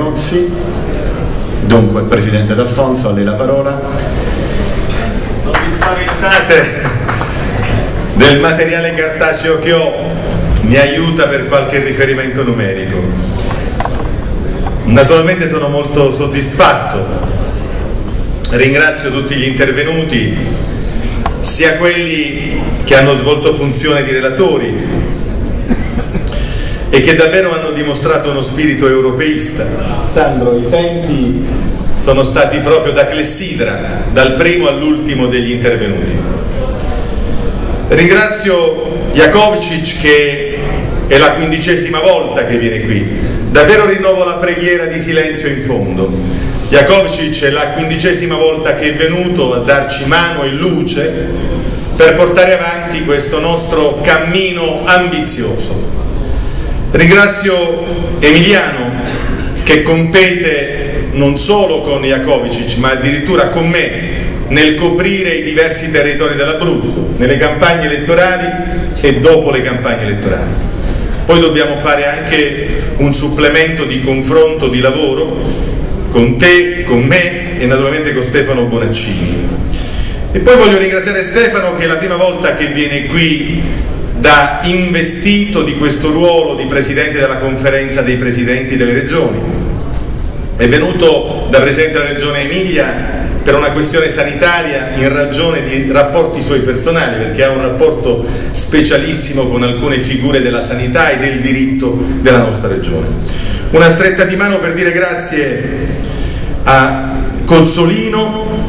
Rigonozzi. Dunque, Presidente D'Alfonso, a lei la parola. Non vi spaventate del materiale cartaceo che ho, mi aiuta per qualche riferimento numerico. Naturalmente sono molto soddisfatto, ringrazio tutti gli intervenuti, sia quelli che hanno svolto funzione di relatori e che davvero hanno dimostrato uno spirito europeista. Sandro, i tempi sono stati proprio da clessidra, dal primo all'ultimo degli intervenuti. Ringrazio Jakovčić, che è la 15ª volta che viene qui. Davvero rinnovo la preghiera di silenzio in fondo. Jakovčić è la 15ª volta che è venuto a darci mano e luce per portare avanti questo nostro cammino ambizioso. Ringrazio Emiliano, che compete non solo con Jakovčić ma addirittura con me nel coprire i diversi territori dell'Abruzzo, nelle campagne elettorali e dopo le campagne elettorali. Poi dobbiamo fare anche un supplemento di confronto, di lavoro con te, con me e naturalmente con Stefano Bonaccini. E poi voglio ringraziare Stefano, che è la prima volta che viene qui da investito di questo ruolo di Presidente della Conferenza dei Presidenti delle Regioni. È venuto da Presidente della Regione Emilia per una questione sanitaria in ragione di rapporti suoi personali, perché ha un rapporto specialissimo con alcune figure della sanità e del diritto della nostra regione. Una stretta di mano per dire grazie a Cozzolino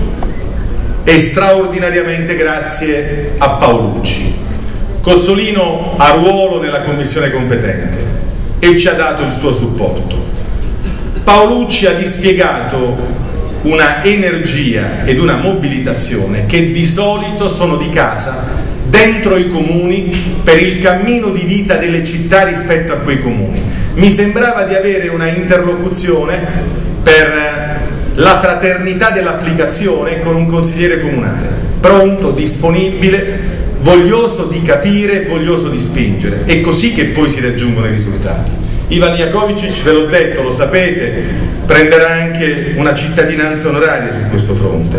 e straordinariamente grazie a Paolucci. Cozzolino ha ruolo nella commissione competente e ci ha dato il suo supporto. Paolucci ha dispiegato una energia ed una mobilitazione che di solito sono di casa dentro i comuni per il cammino di vita delle città rispetto a quei comuni. Mi sembrava di avere una interlocuzione per la fraternità dell'applicazione con un consigliere comunale, pronto, disponibile, voglioso di capire, voglioso di spingere. È così che poi si raggiungono i risultati. Ivan Jakovčić, ve l'ho detto, lo sapete, prenderà anche una cittadinanza onoraria su questo fronte.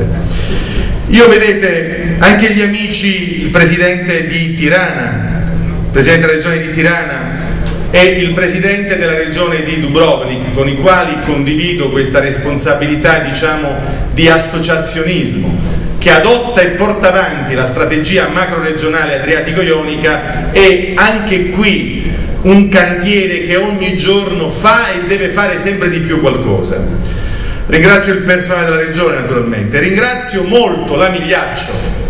Io, vedete, anche gli amici, il Presidente di Tirana, Presidente della Regione di Tirana e il Presidente della Regione di Dubrovnik, con i quali condivido questa responsabilità, diciamo, di associazionismo, che adotta e porta avanti la strategia macro-regionale adriatico-ionica, e anche qui un cantiere che ogni giorno fa e deve fare sempre di più qualcosa. Ringrazio il personale della Regione, naturalmente, ringrazio molto la Migliaccio,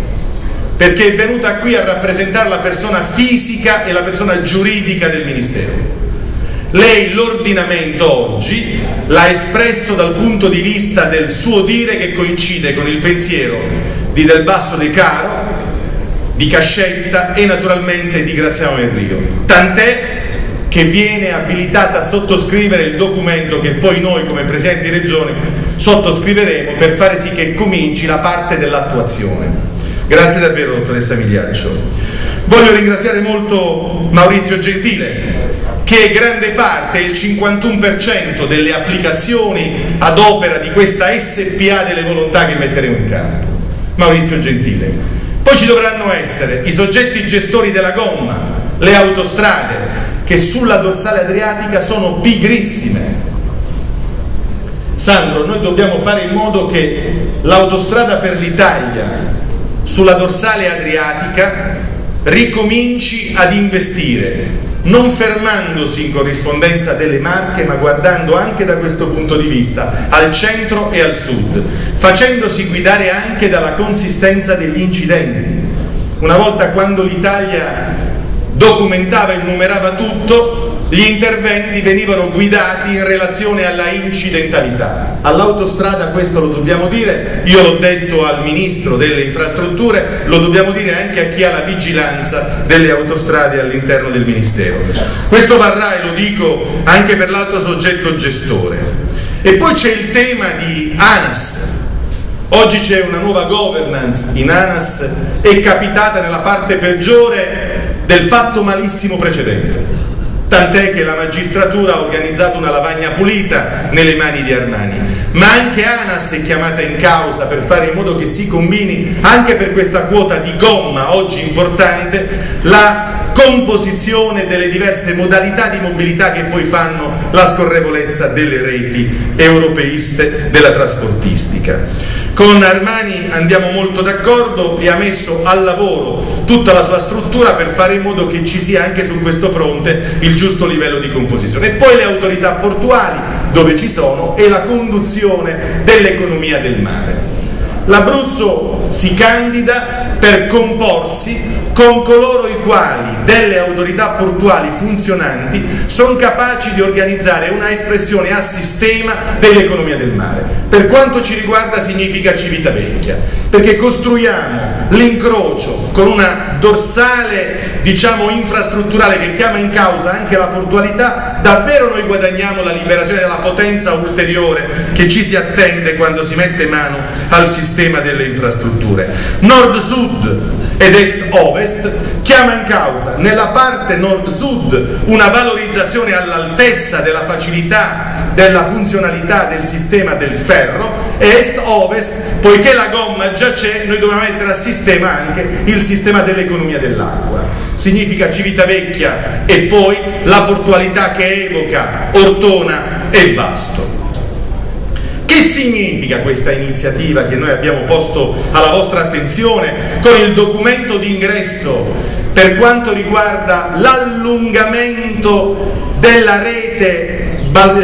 perché è venuta qui a rappresentare la persona fisica e la persona giuridica del Ministero. Lei l'ordinamento oggi l'ha espresso dal punto di vista del suo dire, che coincide con il pensiero di Del Basso De Caro, di Cascetta e naturalmente di Graziano Del Rio, tant'è che viene abilitata a sottoscrivere il documento che poi noi come Presidenti di Regione sottoscriveremo per fare sì che cominci la parte dell'attuazione. Grazie davvero, dottoressa Migliaccio. Voglio ringraziare molto Maurizio Gentile, che grande parte, il 51% delle applicazioni ad opera di questa SPA delle volontà che metteremo in campo. Maurizio Gentile. Poi ci dovranno essere i soggetti gestori della gomma, le autostrade, che sulla dorsale adriatica sono pigrissime. Sandro, noi dobbiamo fare in modo che l'autostrada per l'Italia sulla dorsale adriatica ricominci ad investire, non fermandosi in corrispondenza delle Marche, ma guardando anche da questo punto di vista al centro e al sud, facendosi guidare anche dalla consistenza degli incidenti. Una volta, quando l'Italia documentava e numerava tutto, gli interventi venivano guidati in relazione alla incidentalità. All'autostrada questo lo dobbiamo dire, io l'ho detto al Ministro delle Infrastrutture, lo dobbiamo dire anche a chi ha la vigilanza delle autostrade all'interno del Ministero. Questo varrà, e lo dico, anche per l'altro soggetto gestore. E poi c'è il tema di ANAS. Oggi c'è una nuova governance in ANAS, è capitata nella parte peggiore del fatto malissimo precedente. tant'è che la magistratura ha organizzato una lavagna pulita nelle mani di Armani, ma anche ANAS è chiamata in causa per fare in modo che si combini anche per questa quota di gomma oggi importante la composizione delle diverse modalità di mobilità che poi fanno la scorrevolezza delle reti europeiste della trasportistica. Con Armani andiamo molto d'accordo e ha messo al lavoro tutta la sua struttura per fare in modo che ci sia anche su questo fronte il giusto livello di composizione. E poi le autorità portuali, dove ci sono, e la conduzione dell'economia del mare. L'Abruzzo si candida per comporsi con coloro i quali delle autorità portuali funzionanti sono capaci di organizzare una espressione a sistema dell'economia del mare. Per quanto ci riguarda significa Civitavecchia, perché costruiamo l'incrocio con una dorsale, diciamo, infrastrutturale che chiama in causa anche la portualità. Davvero noi guadagniamo la liberazione della potenza ulteriore che ci si attende quando si mette mano al sistema delle infrastrutture. Nord-Sud ed Est-Ovest chiama in causa nella parte nord-sud una valorizzazione all'altezza della facilità, della funzionalità del sistema del ferro, e Est-Ovest, poiché la gomma già c'è, noi dobbiamo mettere a sistema anche il sistema dell'economia dell'acqua. Significa Civitavecchia e poi la portualità che evoca Ortona e Vasto. Che significa questa iniziativa che noi abbiamo posto alla vostra attenzione con il documento di ingresso per quanto riguarda l'allungamento della rete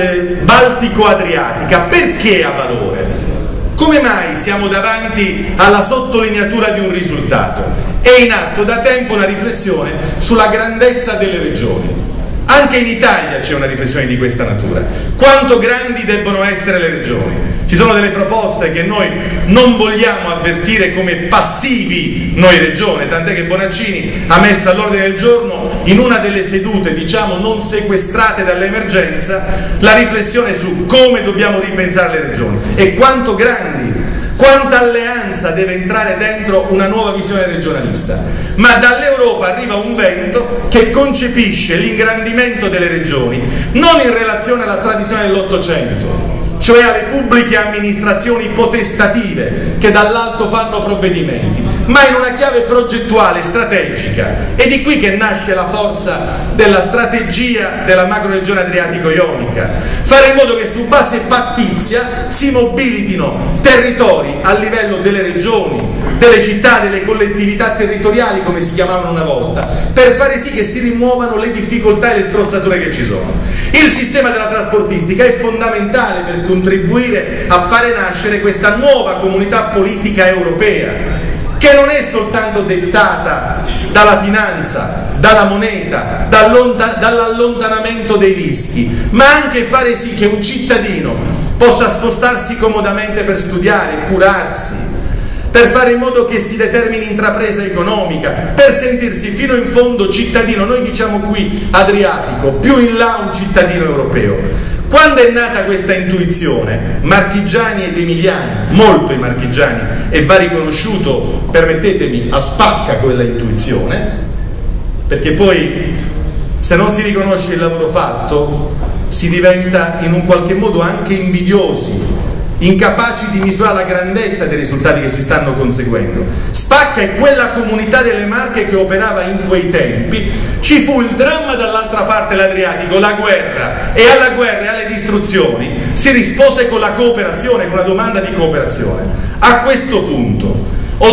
baltico-adriatica? Perché ha valore? Come mai siamo davanti alla sottolineatura di un risultato? È in atto da tempo una riflessione sulla grandezza delle regioni. Anche in Italia c'è una riflessione di questa natura. Quanto grandi debbono essere le regioni? Ci sono delle proposte che noi non vogliamo avvertire come passivi noi regione, tant'è che Bonaccini ha messo all'ordine del giorno in una delle sedute, diciamo, non sequestrate dall'emergenza, la riflessione su come dobbiamo ripensare le regioni e quanto grandi. Quanta alleanza deve entrare dentro una nuova visione regionalista? Ma dall'Europa arriva un vento che concepisce l'ingrandimento delle regioni non in relazione alla tradizione dell'Ottocento, cioè alle pubbliche amministrazioni potestative che dall'alto fanno provvedimenti, ma in una chiave progettuale, strategica. È di qui che nasce la forza della strategia della macroregione adriatico-ionica, fare in modo che su base pattizia si mobilitino territori a livello delle regioni, delle città, delle collettività territoriali, come si chiamavano una volta, per fare sì che si rimuovano le difficoltà e le strozzature che ci sono. Il sistema della trasportistica è fondamentale per contribuire a fare nascere questa nuova comunità politica europea, che non è soltanto dettata dalla finanza, dalla moneta, dall'allontanamento dei rischi, ma anche fare sì che un cittadino possa spostarsi comodamente per studiare, curarsi, per fare in modo che si determini intrapresa economica, per sentirsi fino in fondo cittadino. Noi diciamo qui adriatico, più in là un cittadino europeo. Quando è nata questa intuizione, marchigiani ed emiliani, molto i marchigiani, e va riconosciuto, permettetemi, a spacca quella intuizione, perché poi se non si riconosce il lavoro fatto si diventa in un qualche modo anche invidiosi, incapaci di misurare la grandezza dei risultati che si stanno conseguendo. Spacca è quella comunità delle Marche che operava in quei tempi. Ci fu il dramma dall'altra parte, l'Adriatico, la guerra, e alla guerra e alle distruzioni si rispose con la cooperazione, con una domanda di cooperazione. A questo punto,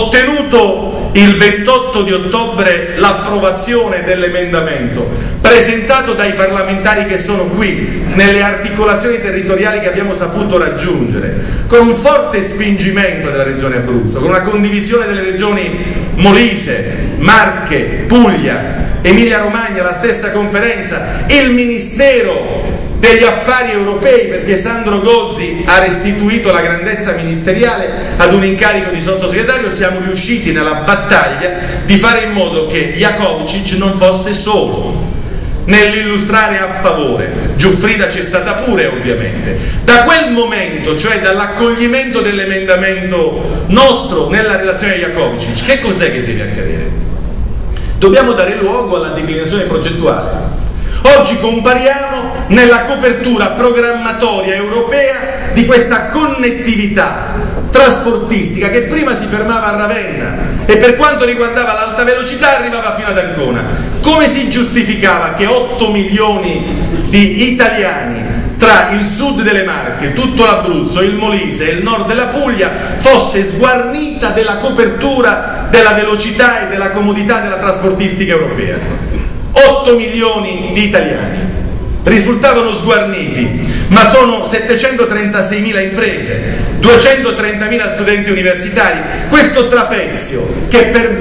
ottenuto il 28 di ottobre l'approvazione dell'emendamento presentato dai parlamentari che sono qui, nelle articolazioni territoriali che abbiamo saputo raggiungere, con un forte spingimento della regione Abruzzo, con una condivisione delle regioni Molise, Marche, Puglia, Emilia Romagna, la stessa conferenza, il Ministero degli affari europei, perché Sandro Gozzi ha restituito la grandezza ministeriale ad un incarico di sottosegretario. Siamo riusciti nella battaglia di fare in modo che Jakovčić non fosse solo nell'illustrare a favore. Giuffrida c'è stata pure, ovviamente. Da quel momento, cioè dall'accoglimento dell'emendamento nostro nella relazione di Jakovčić, che cos'è che deve accadere? Dobbiamo dare luogo alla declinazione progettuale. Oggi compariamo nella copertura programmatoria europea di questa connettività trasportistica che prima si fermava a Ravenna e per quanto riguardava l'alta velocità arrivava fino ad Ancona. Come si giustificava che 8 milioni di italiani tra il sud delle Marche, tutto l'Abruzzo, il Molise e il nord della Puglia fosse sguarnita della copertura della velocità e della comodità della trasportistica europea? 8 milioni di italiani risultavano sguarniti, ma sono 736.000 imprese, 230.000 studenti universitari, questo trapezio che per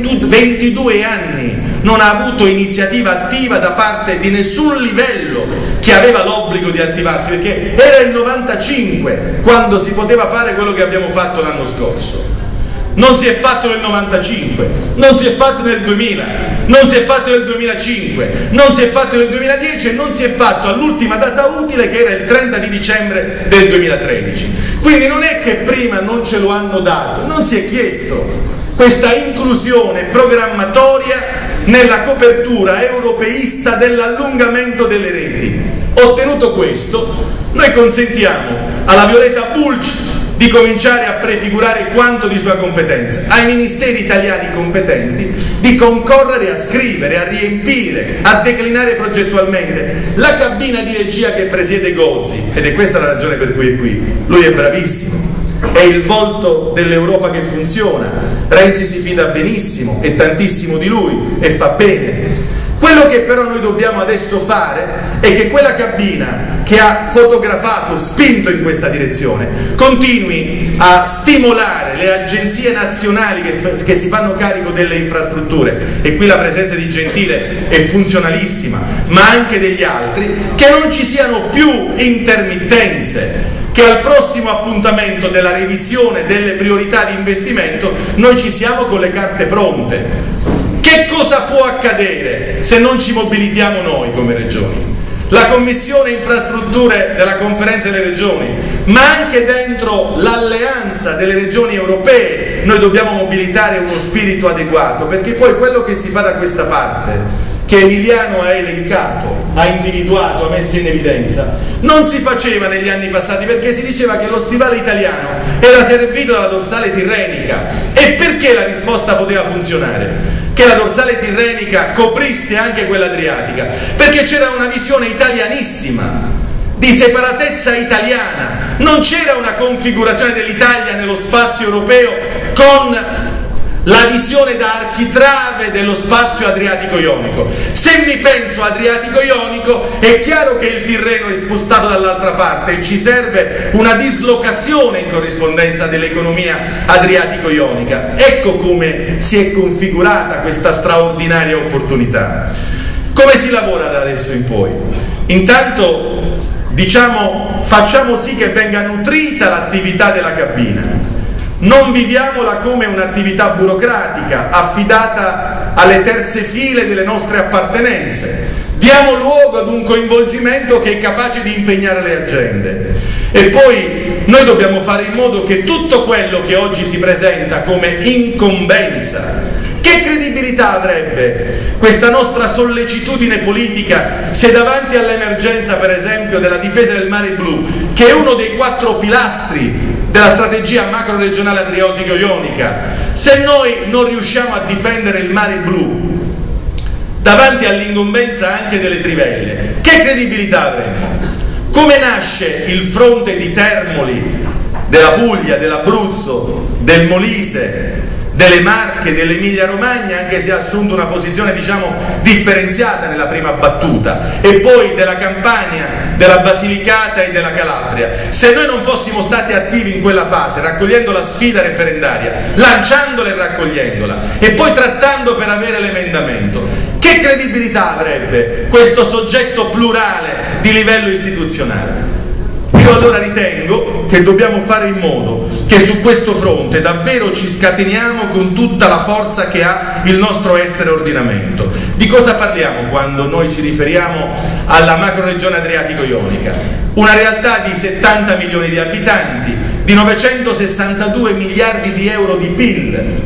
22 anni non ha avuto iniziativa attiva da parte di nessun livello che aveva l'obbligo di attivarsi, perché era il 95 quando si poteva fare quello che abbiamo fatto l'anno scorso. Non si è fatto nel 95, non si è fatto nel 2000, non si è fatto nel 2005, non si è fatto nel 2010 e non si è fatto all'ultima data utile che era il 30 di dicembre del 2013. Quindi non è che prima non ce lo hanno dato, non si è chiesto questa inclusione programmatoria nella copertura europeista dell'allungamento delle reti. Ottenuto questo, noi consentiamo alla Violeta Bulc di cominciare a prefigurare quanto di sua competenza, ai ministeri italiani competenti di concorrere a scrivere, a riempire, a declinare progettualmente la cabina di regia che presiede Gozzi, ed è questa la ragione per cui è qui. Lui è bravissimo, è il volto dell'Europa che funziona, Renzi si fida benissimo e tantissimo di lui e fa bene. Quello che però noi dobbiamo adesso fare è che quella cabina che ha fotografato, spinto in questa direzione, continui a stimolare le agenzie nazionali che si fanno carico delle infrastrutture, e qui la presenza di Gentile è funzionalissima, ma anche degli altri, che non ci siano più intermittenze, che al prossimo appuntamento della revisione delle priorità di investimento noi ci siamo con le carte pronte. Che cosa può accadere se non ci mobilitiamo noi come regioni? La Commissione Infrastrutture della Conferenza delle Regioni, ma anche dentro l'alleanza delle regioni europee noi dobbiamo mobilitare uno spirito adeguato, perché poi quello che si fa da questa parte, che Emiliano ha elencato, ha individuato, ha messo in evidenza, non si faceva negli anni passati, perché si diceva che lo stivale italiano era servito dalla dorsale tirrenica. E perché la risposta poteva funzionare? Che la dorsale tirrenica coprisse anche quella adriatica, perché c'era una visione italianissima, di separatezza italiana, non c'era una configurazione dell'Italia nello spazio europeo con la visione da architrave dello spazio adriatico-ionico. Se mi penso adriatico-ionico è chiaro che il Tirreno è spostato dall'altra parte e ci serve una dislocazione in corrispondenza dell'economia adriatico-ionica. Ecco come si è configurata questa straordinaria opportunità. Come si lavora da adesso in poi? Intanto facciamo sì che venga nutrita l'attività della cabina. Non viviamola come un'attività burocratica affidata alle terze file delle nostre appartenenze. Diamo luogo ad un coinvolgimento che è capace di impegnare le agende. E poi noi dobbiamo fare in modo che tutto quello che oggi si presenta come incombenza, che credibilità avrebbe questa nostra sollecitudine politica se davanti all'emergenza, per esempio, della difesa del Mare Blu, che è uno dei 4 pilastri della strategia macro-regionale adriatico-ionica, se noi non riusciamo a difendere il Mare Blu davanti all'incombenza anche delle trivelle, che credibilità avremmo? Come nasce il fronte di Termoli, della Puglia, dell'Abruzzo, del Molise, delle Marche, dell'Emilia Romagna, anche se ha assunto una posizione differenziata nella prima battuta, e poi della Campania, della Basilicata e della Calabria? Se noi non fossimo stati attivi in quella fase, raccogliendo la sfida referendaria, lanciandola e raccogliendola e poi trattando per avere l'emendamento, che credibilità avrebbe questo soggetto plurale di livello istituzionale? Io allora ritengo che dobbiamo fare in modo che su questo fronte davvero ci scateniamo con tutta la forza che ha il nostro essere ordinamento. Di cosa parliamo quando noi ci riferiamo alla macroregione adriatico-ionica? Una realtà di 70 milioni di abitanti, di 962 miliardi di euro di PIL,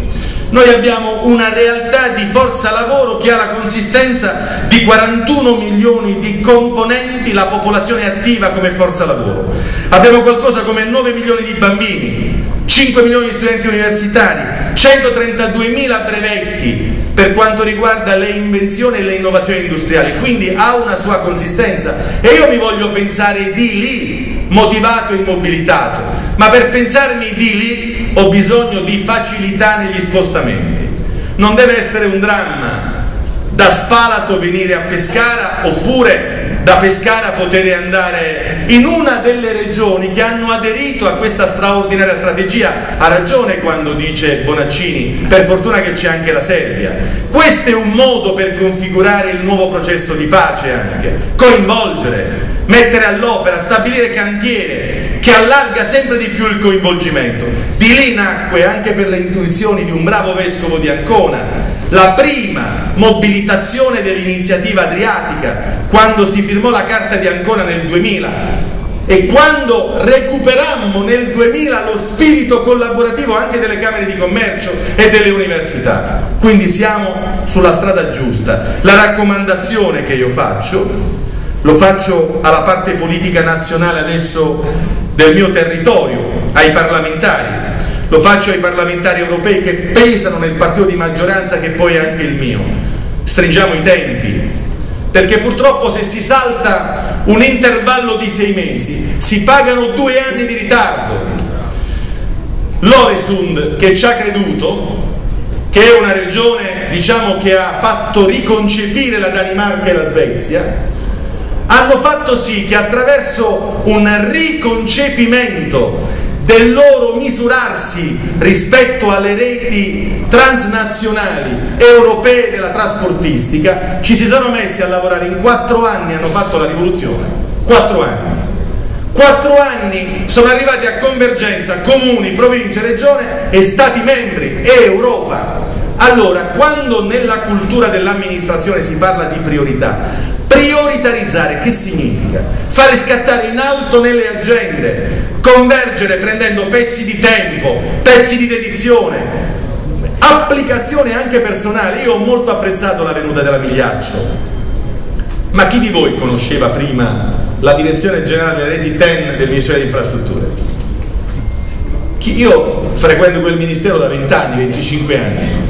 Noi abbiamo una realtà di forza lavoro che ha la consistenza di 41 milioni di componenti la popolazione attiva come forza lavoro. Abbiamo qualcosa come 9 milioni di bambini, 5 milioni di studenti universitari, 132.000 brevetti per quanto riguarda le invenzioni e le innovazioni industriali, quindi ha una sua consistenza e io mi voglio pensare di lì motivato e mobilitato, ma per pensarmi di lì ho bisogno di facilità negli spostamenti. Non deve essere un dramma da Spalato venire a Pescara oppure da Pescara poter andare in una delle regioni che hanno aderito a questa straordinaria strategia. Ha ragione quando dice Bonaccini, per fortuna che c'è anche la Serbia. Questo è un modo per configurare il nuovo processo di pace, anche coinvolgere, mettere all'opera, stabilire cantiere che allarga sempre di più il coinvolgimento. Di lì nacque, anche per le intuizioni di un bravo vescovo di Ancona, la prima mobilitazione dell'iniziativa adriatica, quando si firmò la Carta di Ancona nel 2000 e quando recuperammo nel 2000 lo spirito collaborativo anche delle camere di commercio e delle università. Quindi siamo sulla strada giusta. La raccomandazione che io faccio, lo faccio alla parte politica nazionale adesso del mio territorio, ai parlamentari, lo faccio ai parlamentari europei che pesano nel partito di maggioranza che poi è anche il mio. Stringiamo i tempi, perché purtroppo se si salta un intervallo di 6 mesi si pagano 2 anni di ritardo. L'Øresund, che ci ha creduto, che è una regione, diciamo, che ha fatto riconcepire la Danimarca e la Svezia, hanno fatto sì che attraverso un riconcepimento del loro misurarsi rispetto alle reti transnazionali europee della trasportistica, ci si sono messi a lavorare in 4 anni, hanno fatto la rivoluzione. 4 anni. 4 anni sono arrivati a convergenza comuni, province, regione e stati membri e Europa. Allora, quando nella cultura dell'amministrazione si parla di priorità, prioritarizzare che significa? Fare scattare in alto nelle agende, convergere prendendo pezzi di tempo, pezzi di dedizione, applicazione anche personale. Io ho molto apprezzato la venuta della Migliaccio, ma chi di voi conosceva prima la direzione generale delle reti TEN del Ministero delle Infrastrutture? Io frequento quel ministero da 20 anni, 25 anni.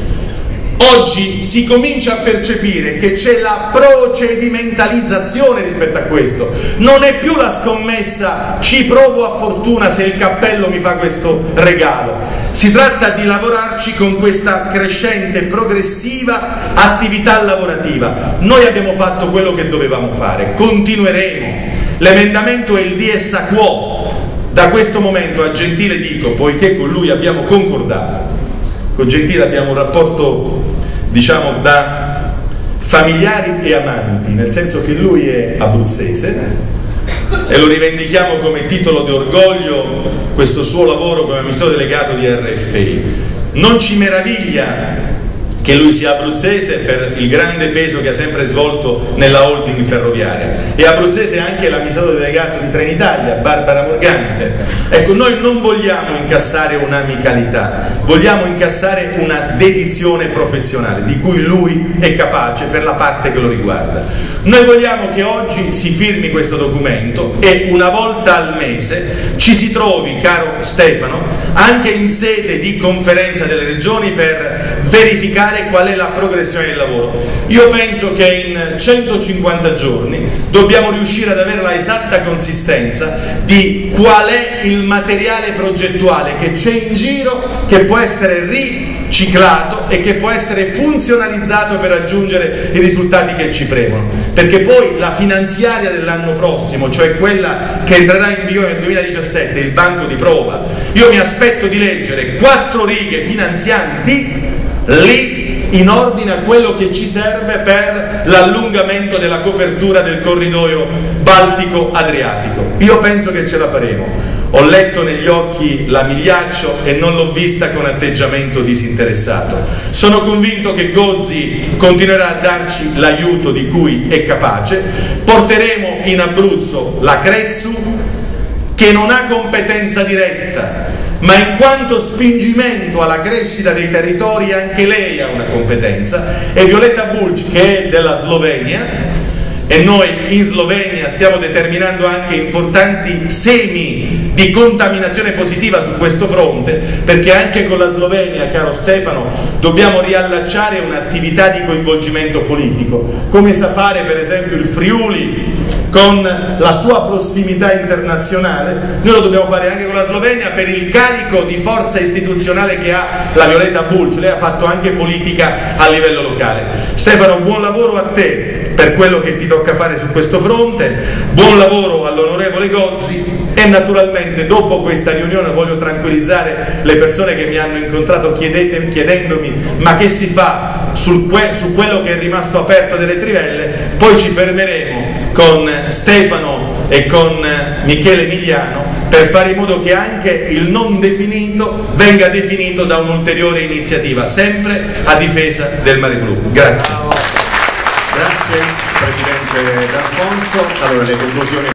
Oggi si comincia a percepire che c'è la procedimentalizzazione rispetto a questo. Non è più la scommessa ci provo a fortuna se il cappello mi fa questo regalo. Si tratta di lavorarci con questa crescente, progressiva attività lavorativa. Noi abbiamo fatto quello che dovevamo fare, continueremo. L'emendamento è il dies a quo. Da questo momento a Gentile dico, poiché con lui abbiamo concordato, con Gentile abbiamo un rapporto, diciamo, da familiari e amanti, nel senso che lui è abruzzese e lo rivendichiamo come titolo di orgoglio questo suo lavoro come amministratore delegato di RFI. Non ci meraviglia che lui sia abruzzese per il grande peso che ha sempre svolto nella holding ferroviaria, e abruzzese anche l'amministratore delegato di Trenitalia, Barbara Morgante. Ecco, noi non vogliamo incassare un'amicalità, vogliamo incassare una dedizione professionale di cui lui è capace per la parte che lo riguarda. Noi vogliamo che oggi si firmi questo documento e una volta al mese ci si trovi, caro Stefano, anche in sede di conferenza delle regioni per verificare qual è la progressione del lavoro. Io penso che in 150 giorni dobbiamo riuscire ad avere la esatta consistenza di qual è il materiale progettuale che c'è in giro, che può essere riciclato e che può essere funzionalizzato per raggiungere i risultati che ci premono, perché poi la finanziaria dell'anno prossimo, cioè quella che entrerà in vigore nel 2017, il banco di prova, io mi aspetto di leggere 4 righe finanzianti lì in ordine a quello che ci serve per l'allungamento della copertura del corridoio Baltico-Adriatico. Io penso che ce la faremo. Ho letto negli occhi la Migliaccio e non l'ho vista con atteggiamento disinteressato. Sono convinto che Gozzi continuerà a darci l'aiuto di cui è capace. Porteremo in Abruzzo la Crezzu, che non ha competenza diretta, ma in quanto spingimento alla crescita dei territori anche lei ha una competenza, e Violeta Bulc, che è della Slovenia, e noi in Slovenia stiamo determinando anche importanti semi di contaminazione positiva su questo fronte, perché anche con la Slovenia, caro Stefano, dobbiamo riallacciare un'attività di coinvolgimento politico, come sa fare per esempio il Friuli con la sua prossimità internazionale. Noi lo dobbiamo fare anche con la Slovenia per il carico di forza istituzionale che ha la Violeta Bulc. Lei ha fatto anche politica a livello locale. Stefano, buon lavoro a te per quello che ti tocca fare su questo fronte, buon lavoro all'onorevole Gozzi, e naturalmente dopo questa riunione voglio tranquillizzare le persone che mi hanno incontrato chiedendomi ma che si fa su quello che è rimasto aperto delle trivelle. Poi ci fermeremo con Stefano e con Michele Emiliano per fare in modo che anche il non definito venga definito da un'ulteriore iniziativa, sempre a difesa del Mare Blu. Grazie. Grazie Presidente D'Alfonso. Allora, le conclusioni